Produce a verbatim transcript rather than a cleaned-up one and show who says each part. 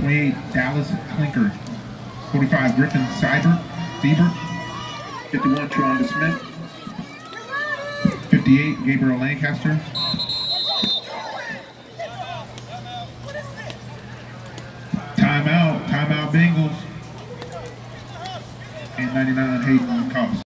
Speaker 1: twenty-eight, Dallas Clinker. forty-five, Griffin Seibert. Siebert. fifty-one, Tronda Smith. fifty-eight, Gabriel Lancaster. Timeout, timeout Bengals. And ninety-nine, Hayden Cost.